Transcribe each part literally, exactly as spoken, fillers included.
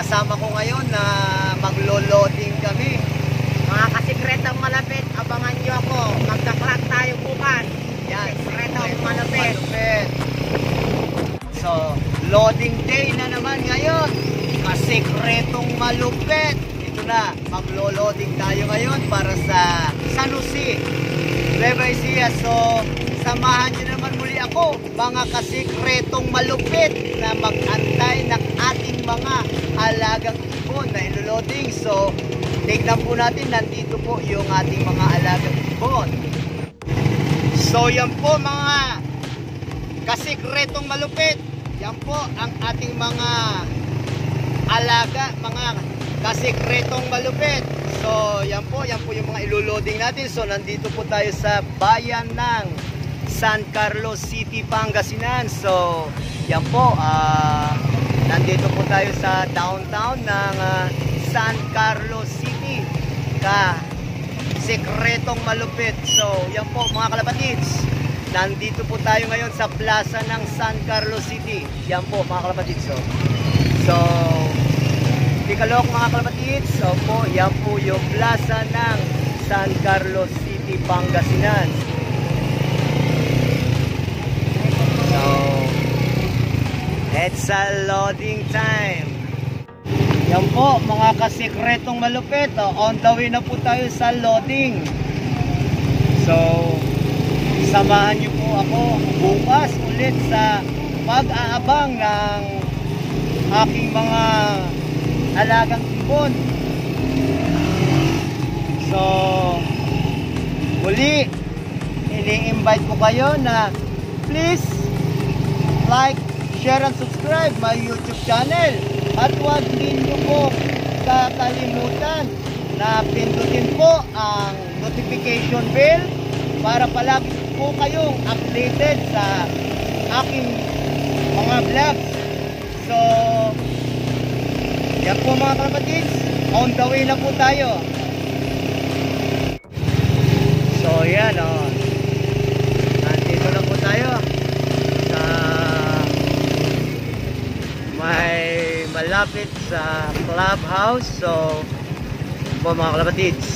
kasama ko ngayon na maglo-loading kami. Mga kasikretong malapit, abangan nyo ako. Magka-clock tayo bukas. Yan, Sikretong malapit. malupit. So, loading day na naman ngayon. Kasikretong malupit. Ito na, maglo-loading tayo ngayon para sa San Jose, Nueva Ecija. So, samahan nyo naman muli ako, mga kasikretong malupit na mag-antay ng ating mga alagang ibon na ilo-loading. So, tignan po natin, nandito po yung ating mga alagang ibon. So, yan po mga kasikretong malupit. Yan po ang ating mga alaga, mga kasikretong malupit. So, yan po, yan po yung mga ilo-loading natin. So, nandito po tayo sa bayan ng San Carlos City, Pangasinan. So, yan po, uh, nandito po tayo sa downtown ng uh, San Carlos City, ka sikretong malupit. So, yan po mga kalapatids, nandito po tayo ngayon sa plaza ng San Carlos City. Yan po mga kalapatids. So, so Tikalok mga kalapatids. So po, yan po yung plaza ng San Carlos City, Pangasinan. So, it's a loading time. Yan po mga kasikretong malupit. Oh, on the way na po tayo sa loading. So, samahan niyo po ako bukas ulit sa pag-aabang ng aking mga alagang ibon. So, muli, ini-invite ko kayo na please like, share, and subscribe my YouTube channel. At huwag ninyo po kakalimutan na pindutin po ang notification bell para palagi po kayong updated sa aking mga vlogs. So, yan po mga kapatids, on the way na po tayo. So, yan o. Oh. Nandito na po tayo sa may malapit sa clubhouse. So, po mga kalapatids.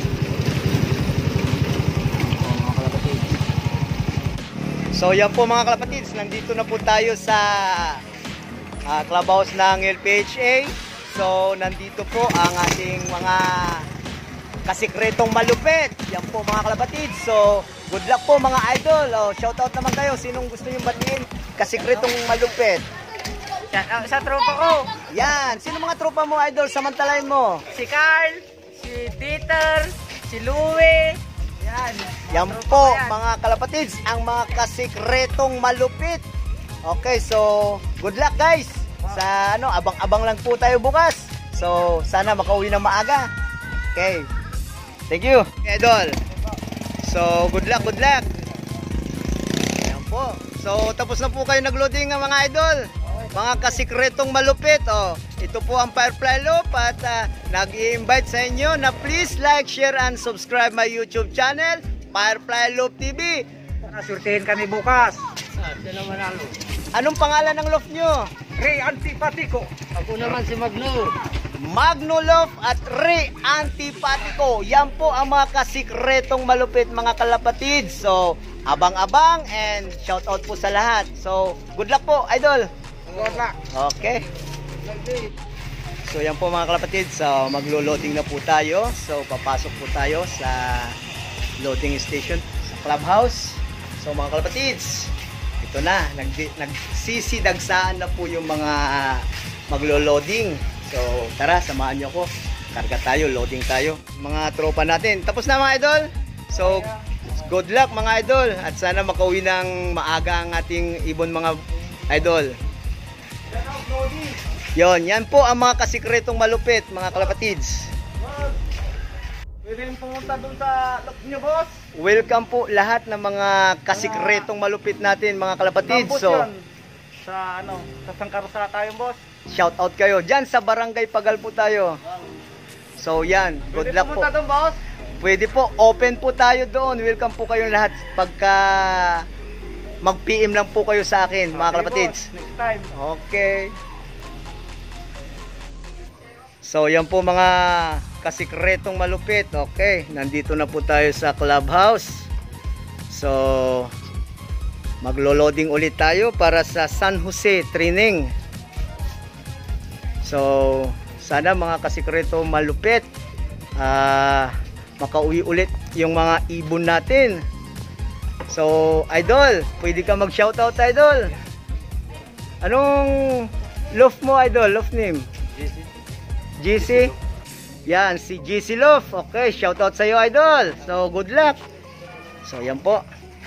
Po mga kalapatids. So, yan po mga kalapatids. Nandito na po tayo sa uh, clubhouse ng L P H A. So, nandito po ang ating mga kasikretong malupit. Yan po mga kalapatids. So, good luck po mga idol. Oh, shout out naman kayo. Sinong gusto nyo batiin? Kasikretong malupit. Sa, sa tropa ko. Yan. Sino mga tropa mo, idol? Samantalain mo. Si Carl, si Dieter, si Louie. Yan. Yan po, yan, mga kalapatids. Ang mga kasikretong malupit. Okay, so, good luck guys. Sa ano, abang-abang lang po tayo bukas. So, sana makauwi ng maaga. Okay. Thank you, idol. So, good luck, good luck. Yan po. So, tapos na po kayo nag-loading ng mga idol. Mga kasikretong malupit. Oh, ito po ang Firefly Loop at uh, nag-i-invite sa inyo na please like, share, and subscribe my YouTube channel, Firefly Loop T V. Nasurtihin kami bukas. Ah, sila manalo. Anong pangalan ng loft nyo? Ray Antipatico. Ako naman si Magno. Magno Loft at Ray Antipatico. Yan po ang mga kasikretong malupit mga kalapatids. So, abang-abang and shout out po sa lahat. So, good luck po, idol. Good luck. Okay. So, yan po mga kalapatids. So, maglo-loading na po tayo. So, papasok po tayo sa loading station sa clubhouse. So, mga kalapatids, ito na, nagsisidagsaan na po yung mga maglo-loading. So, tara, samahan nyo ko. Karga tayo, loading tayo. Mga tropa natin. Tapos na mga idol. So, good luck mga idol. At sana makauwi ng maaga ang ating ibon mga idol. Yon, yan po ang mga kasikretong malupit, mga kalapatids. Pwede rin pumunta doon sa lock nyo, boss. Welcome po lahat ng mga kasikretong malupit natin, mga kalapatids. So, sa ano, sa Sangkarusala tayo, boss. shout out kayo. Diyan sa Barangay Pagal po tayo. So, yan. Good Pwede luck po. pumunta doon, boss. Pwede po. Open po tayo doon. Welcome po kayo lahat. Pagka mag-P M lang po kayo sa akin, mga Okay, kalapatids. boss. Next time. Okay. So yan po mga kasikretong malupit. Okay, nandito na po tayo sa clubhouse. So maglo-loading ulit tayo para sa San Jose training. So sana mga kasikretong malupit uh, makauwi ulit yung mga ibon natin. So idol, pwede ka mag shoutout idol. Anong love mo idol? Love name? G C? Yan, si G C Love. Okay, shoutout sa iyo idol. So good luck. So yan po.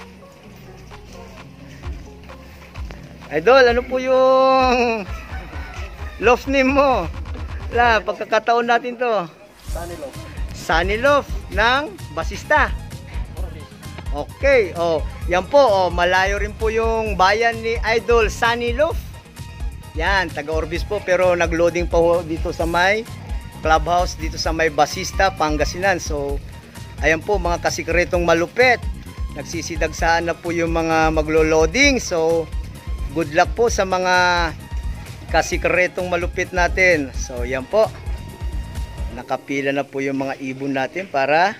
Idol, ano po yung love name mo? La, pagkakataon natin to. Sunny Love. Sunny Love ng basista. Okay, oh, yan po, oh, malayo rin po yung bayan ni Idol Sunny Love. Yan, taga Orbis po pero nagloading pa ho dito sa may clubhouse dito sa may Basista, Pangasinan. So, ayan po mga kasikretong malupit. Nagsisidagsaan na po yung mga maglo-loading. So, good luck po sa mga kasikretong malupit natin. So, yan po. Nakapila na po yung mga ibon natin para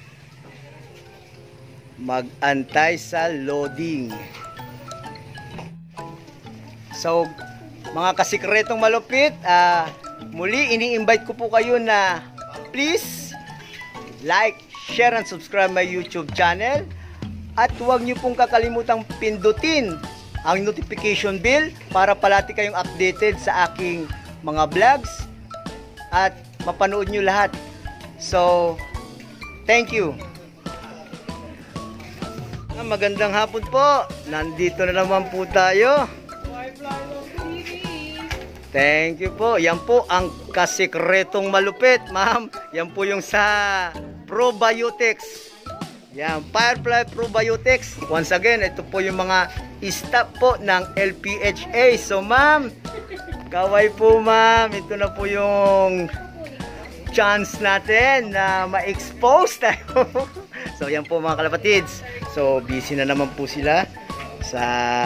mag-antay sa loading. So, mga kasikretong malupit, uh, muli ini-invite ko po kayo na please like, share, and subscribe my YouTube channel. At huwag nyo pong kakalimutang pindutin ang notification bell para palagi kayong updated sa aking mga vlogs at mapanood nyo lahat. So, thank you. Magandang hapon po. Nandito na naman po tayo. Thank you po. Yan po ang kasikretong malupit, ma'am. Yan po yung sa probiotics. Yan, Firefly Probiotics. Once again, ito po yung mga staff po ng L P H A. So, ma'am, kaway po, ma'am. Ito na po yung chance natin na ma-expose tayo. So yan po mga kalapatids. So busy na naman po sila sa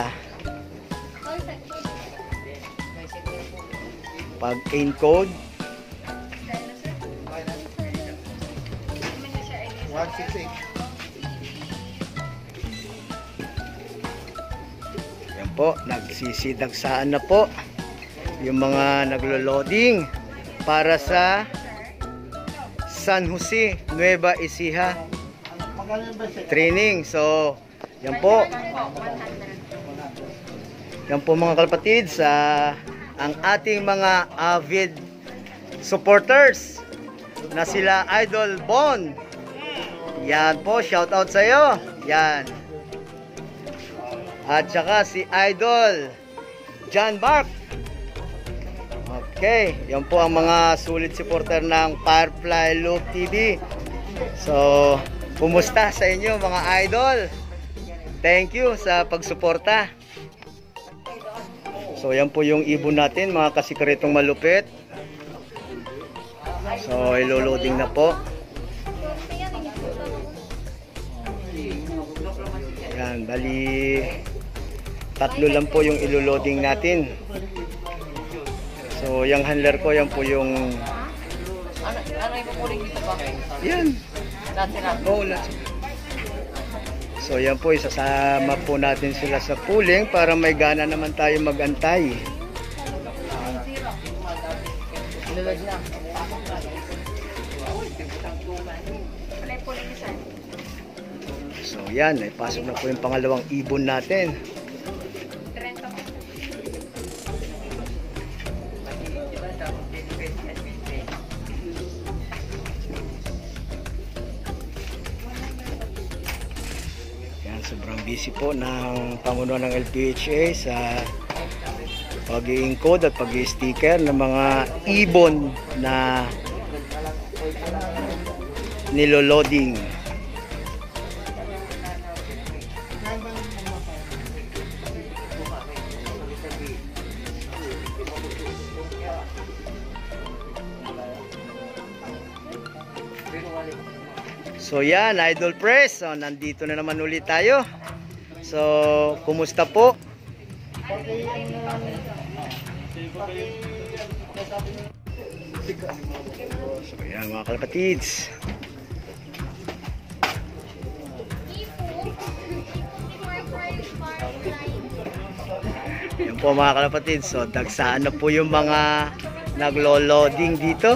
pag-encode. one six six. Yan po, nagsisidagsaan na po yung mga naglo-loading para sa San Jose, Nueva Ecija training. So, yan po. Yan po mga kalapatids, uh, ang ating mga avid supporters na sila Idol Bon. Yan po, shout out sa iyo. Yan. At saka si Idol John Mark. Okay, yan po ang mga sulit supporter ng Firefly Love T V. So, kumusta sa inyo mga idol? Thank you sa pagsuporta. So, yan po yung ibon natin, mga kasikretong malupit. So, ilo-loading na po. Yan, bali tatlo lang po yung ilo-loading natin. So, yung handler ko, yan po yung Ano, ano yung pupuling dito ba? yan. Lahat Oh, lahat. So yan po, isasama po natin sila sa pooling para may gana naman tayo magantay. Lulod na. So yan, ay pasok na po yung pangalawang ibon natin. Sobrang busy po ng pamunuan ng L P H A sa pag-i-encode at pag-i-sticker ng mga ibon na niloloading. So yan, Idol Press, so, nandito na naman ulit tayo. So, kumusta po? So yan mga kalapatids. Yan po mga kalapatids. So dagsaan na po yung mga naglo-loading dito.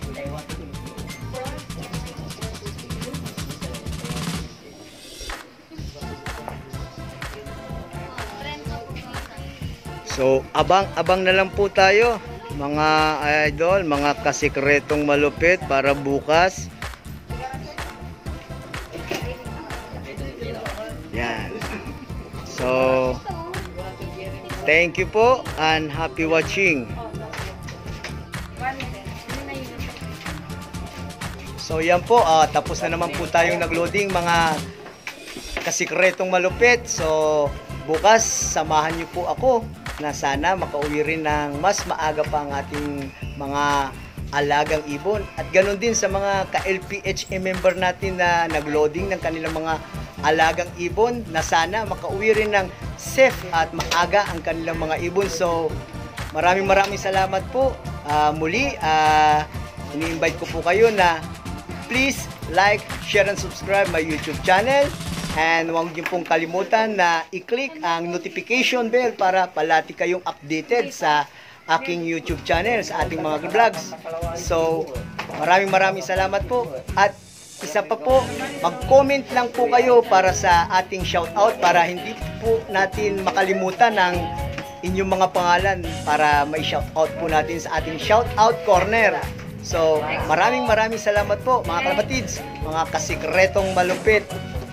So, abang-abang na lang po tayo, mga idol, mga kasikretong malupit para bukas. Yan. So, thank you po and happy watching. So, yan po, uh, tapos na naman po tayong nagloading mga kasikretong malupit. So, bukas, samahan niyo po ako na sana makauwi rin ng mas maaga pa ang ating mga alagang ibon. At ganoon din sa mga ka-L P H A member natin na nagloading ng kanilang mga alagang ibon, na sana makauwi rin ng safe at maaga ang kanilang mga ibon. So, maraming maraming salamat po. Uh, muli, uh, ini-invite ko po kayo na please like, share, and subscribe my YouTube channel. And huwag niyo pong kalimutan na i-click ang notification bell para palati kayong updated sa aking YouTube channel, sa ating mga vlogs. So, maraming maraming salamat po. At isa pa po, mag-comment lang po kayo para sa ating shoutout, para hindi po natin makalimutan ang inyong mga pangalan para may shoutout po natin sa ating shoutout corner. So, maraming maraming salamat po mga kalapatids, mga kasikretong malupit.